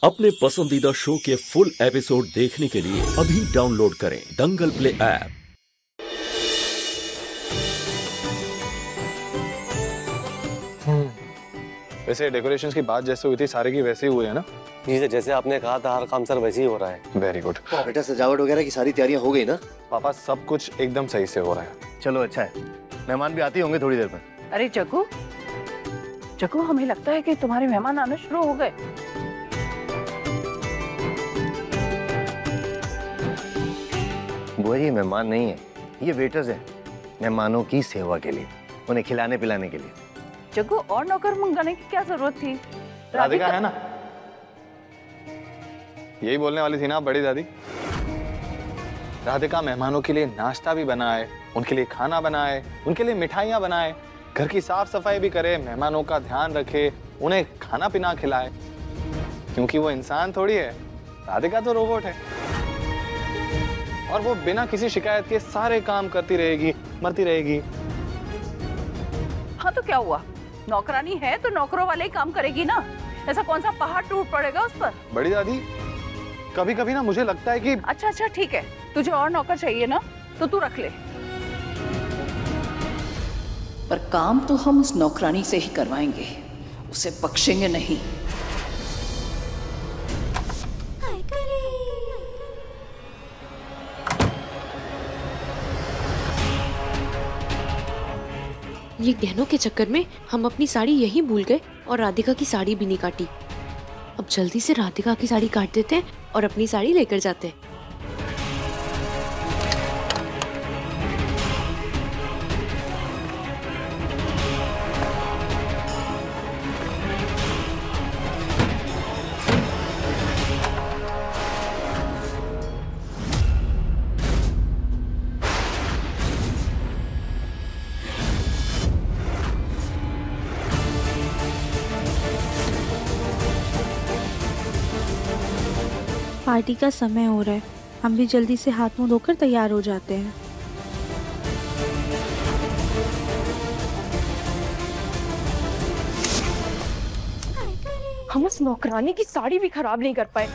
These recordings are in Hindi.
अपने पसंदीदा शो के फुल एपिसोड देखने के लिए अभी डाउनलोड करें दंगल प्ले ऐप। वैसे डेकोरेशंस की बात जैसे हुई थी सारे की वैसे ही हुए है ना? जी सर, जैसे आपने कहा था हर काम सर वैसे ही हो रहा है। Very good. बेटा सजावट वगैरह की सारी तैयारियां हो गई ना? पापा सब कुछ एकदम सही से हो रहा है। चलो अच्छा है, मेहमान भी आते होंगे थोड़ी देर में। अरे जग्गू, जग्गू हमें लगता है कि तुम्हारे मेहमान आना शुरू हो गए। बुआ जी मेहमान नहीं है, ये वेटर्स हैं, मेहमानों की सेवा के लिए, उन्हें खिलाने पिलाने के लिए। जग्गू और नौकर मंगाने की क्या जरूरत थी? राधिका है ना, यही बोलने वाली थी ना बड़ी दादी। राधिका मेहमानों के लिए नाश्ता भी बनाए, उनके लिए खाना बनाए, उनके लिए मिठाइयाँ बनाए, घर की साफ सफाई भी करे, मेहमानों का ध्यान रखे, उन्हें खाना पीना खिलाए, क्योंकि वो इंसान थोड़ी है, राधिका तो रोबोट है। और वो बिना किसी शिकायत के सारे काम करती रहेगी, मरती रहेगी। हाँ तो क्या हुआ, नौकरानी है तो नौकरों वाले ही काम करेगी ना, ऐसा कौन सा पहाड़ टूट पड़ेगा उस पर? बड़ी दादी कभी कभी ना मुझे लगता है कि अच्छा ठीक है, तुझे और नौकर चाहिए ना तो तू रख ले, पर काम तो हम उस नौकरानी से ही करवाएंगे, उसे बख्शेंगे नहीं। ये गहनों के चक्कर में हम अपनी साड़ी यहीं भूल गए और राधिका की साड़ी भी नहीं काटी। अब जल्दी से राधिका की साड़ी काट देते हैं और अपनी साड़ी लेकर जाते हैं। पार्टी का समय हो रहा है, हम भी जल्दी से हाथ मुंह धोकर तैयार हो जाते हैं। हम उस नौकरानी की साड़ी भी खराब नहीं कर पाए,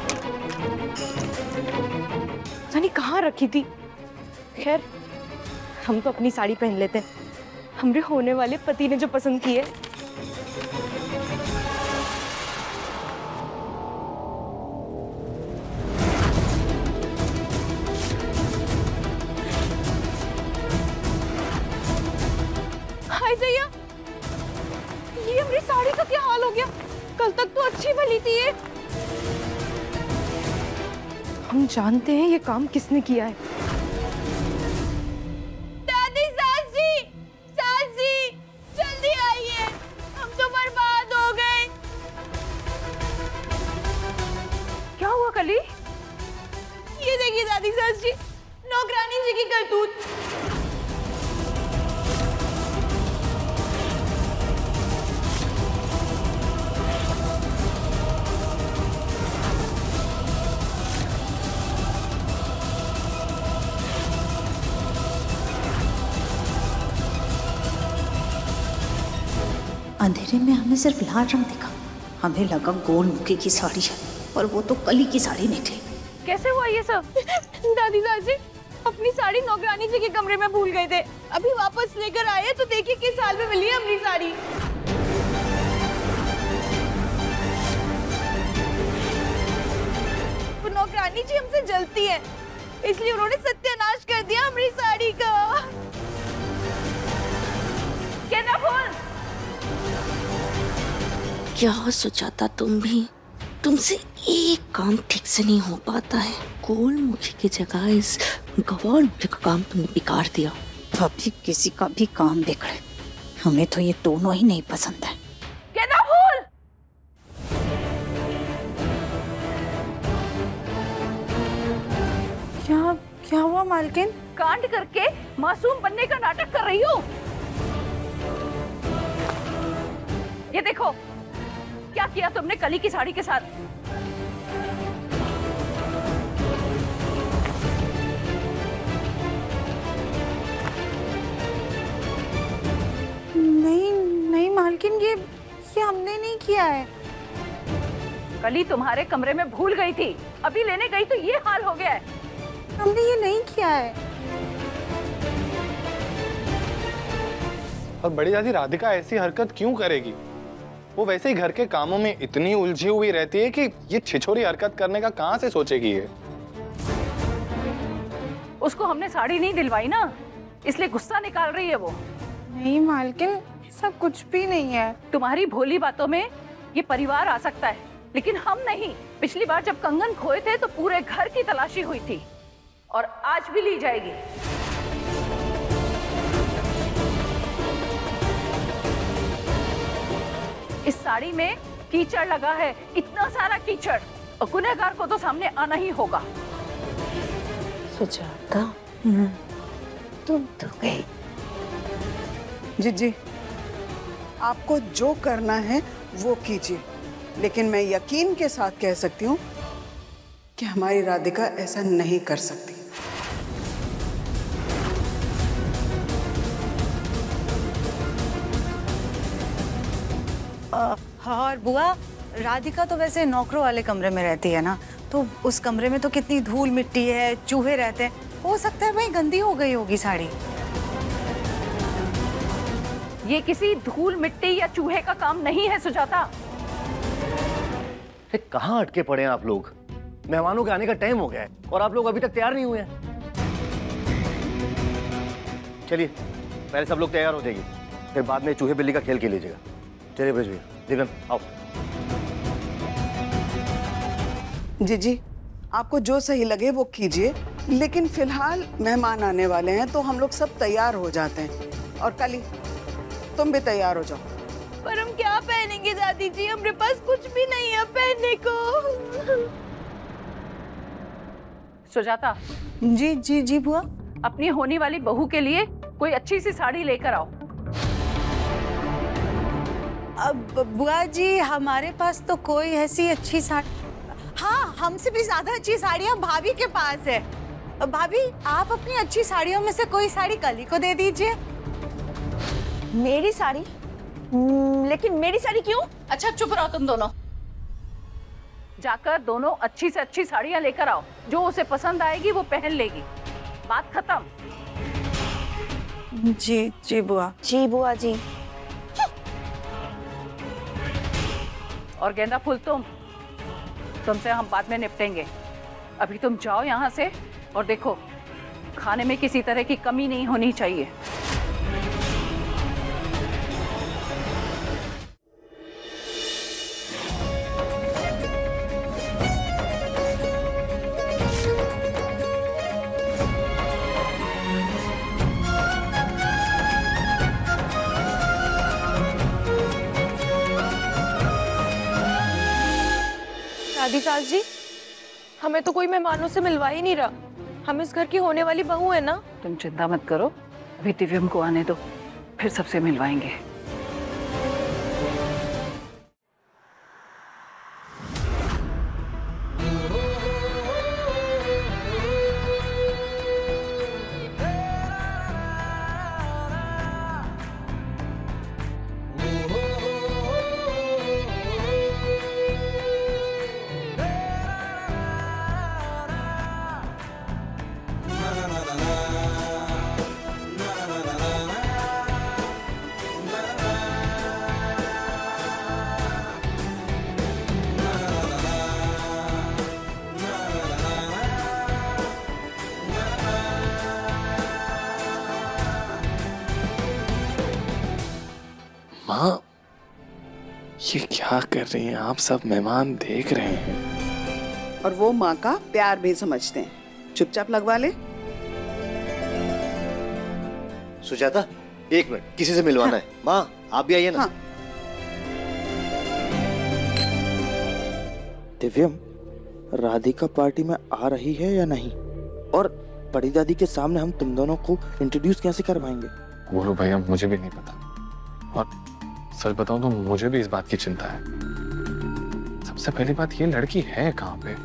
जाने कहाँ रखी थी। खैर हम तो अपनी साड़ी पहन लेते हैं, हमरे होने वाले पति ने जो पसंद की है। ये हमारी साड़ी का क्या हाल हो गया? कल तक तो अच्छी भली थी ये। हम जानते हैं ये काम किसने किया है। दादी, सास जी जल्दी आइए, हम तो बर्बाद हो गए। क्या हुआ कली? ये देखिए दादी, सास जी, नौकरानी जी की करतूत। अंधेरे में हमें सिर्फ लाल रंग दिखा, हमें लगा गोल मुखी की साड़ी है, पर वो तो कली की साड़ी निकली। कैसे हुआ ये सब? दादी सास जी अपनी साड़ी नौकरानी जी के कमरे में भूल गए थे, अभी वापस लेकर आए तो देखिए किस हाल में मिली है अपनी साड़ी। वो नौकरानी जी हमसे जलती है, इसलिए उन्होंने सत्यानाश कर दिया हमारी साड़ी का। कहना भूल। क्या सोचा था तुम भी? तुमसे एक काम ठीक से नहीं हो पाता है। गोल मुखी की जगह इस गवार मुखी का काम तुमने बिगाड़ दिया। अभी किसी का भी काम बिगड़े, हमें तो ये दोनों ही नहीं पसंद है। कहना भूल। क्या हुआ मालकिन? कांड करके मासूम बनने का नाटक कर रही हो। ये देखो क्या किया तुमने कली की साड़ी के साथ। नहीं मालकिन, ये हमने नहीं किया है। कल ही तुम्हारे कमरे में भूल गई थी, अभी लेने गई तो ये हाल हो गया है। हमने ये नहीं किया है। और बड़ी दादी राधिका ऐसी हरकत क्यों करेगी? वो वैसे ही घर के कामों में इतनी उलझी हुई रहती है कि ये छिछोरी हरकत करने का कहां से सोचेगी ये? उसको हमने साड़ी नहीं दिलवाई ना, इसलिए गुस्सा निकाल रही है वो। नहीं मालकिन, सब कुछ भी नहीं है। तुम्हारी भोली बातों में ये परिवार आ सकता है, लेकिन हम नहीं। पिछली बार जब कंगन खोए थे तो पूरे घर की तलाशी हुई थी, और आज भी ली जाएगी। इस साड़ी में कीचड़ लगा है, इतना सारा कीचड़, और गुनहगार को तो सामने आना ही होगा। सुजाता, तुम तो गई। जी, आपको जो करना है वो कीजिए, लेकिन मैं यकीन के साथ कह सकती हूँ कि हमारी राधिका ऐसा नहीं कर सकती। और बुआ, राधिका तो वैसे नौकरों वाले कमरे में रहती है ना, तो उस कमरे में तो कितनी धूल मिट्टी है, चूहे रहते हैं, हो सकता है भाई गंदी हो गई होगी साड़ी। ये किसी धूल मिट्टी या चूहे का काम नहीं है सुजाता। कहाँ अटके पड़े हैं आप लोग? मेहमानों के आने का टाइम हो गया है और आप लोग अभी तक तैयार नहीं हुए हैं। चलिए पहले सब लोग तैयार हो जाइए, फिर बाद में चूहे बिल्ली का खेल खेल लीजिएगा। चलिए ब्रज भैया, दिव्यम आओ। जी, आपको जो सही लगे वो कीजिए, लेकिन फिलहाल मेहमान आने वाले हैं तो हम लोग सब तैयार हो जाते हैं। और कली, तुम भी तैयार हो जाओ। पर हम क्या पहनेंगे दादी जी? हमारे पास कुछ भी नहीं है पहनने को। सुजाता। जी बुआ। अपनी होने वाली बहू के लिए कोई अच्छी सी साड़ी लेकर आओ। अब बुआ जी, हमारे पास तो कोई ऐसी अच्छी साड़ी, हाँ हमसे भी ज्यादा अच्छी साड़ियाँ भाभी के पास है। भाभी, आप अपनी अच्छी साड़ियों में से कोई साड़ी कली को दे दीजिए। मेरी साड़ी? लेकिन मेरी साड़ी क्यों? अच्छा चुप रहो तुम दोनों। जाकर दोनों अच्छी से अच्छी साड़ियाँ लेकर आओ, जो उसे पसंद आएगी वो पहन लेगी। बात खत्म। जी बुआ। जी बुआ जी। और गेंदा फूल, तुमसे हम बाद में निपटेंगे। अभी तुम जाओ यहाँ से, और देखो खाने में किसी तरह की कमी नहीं होनी चाहिए। दादी सास जी, हमें तो कोई मेहमानों से मिलवा ही नहीं रहा। हम इस घर की होने वाली बहू है ना। तुम चिंता मत करो, अभी दिव्यम को आने दो, फिर सबसे मिलवाएंगे। माँ, ये क्या कर रही हैं आप? सब मेहमान देख रहे हैं। और वो माँ का प्यार भी समझते हैं। चुपचाप लगवा ले। सुजाता, एक मिनट, किसी से मिलवाना है। माँ आप भी आइए ना। दिव्यम, राधिका पार्टी में आ रही है या नहीं? और बड़ी दादी के सामने हम तुम दोनों को इंट्रोड्यूस कैसे करवाएंगे? बोलो भैया, मुझे भी नहीं पता, और सच बताऊं तो मुझे भी इस बात की चिंता है। सबसे पहली बात, ये लड़की है कहाँ पे?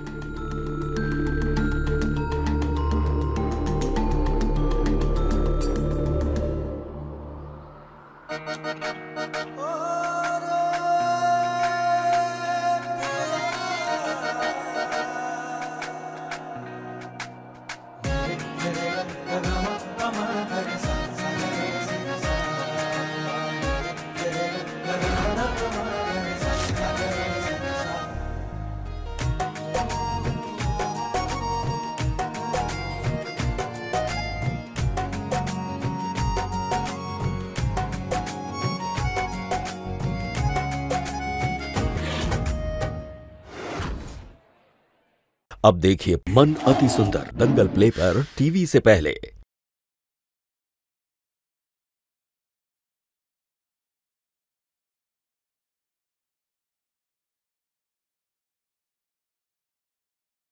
अब देखिए मन अति सुंदर दंगल प्ले पर टीवी से पहले।